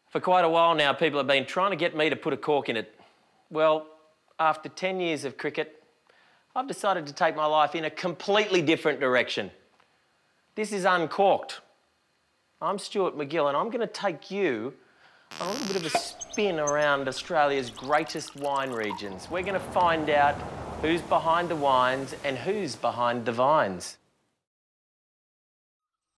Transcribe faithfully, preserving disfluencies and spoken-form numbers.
For quite a while now, people have been trying to get me to put a cork in it. Well, after ten years of cricket, I've decided to take my life in a completely different direction. This is Uncorked. I'm Stuart MacGill, and I'm going to take you on a little bit of a spin around Australia's greatest wine regions. We're going to find out who's behind the wines and who's behind the vines.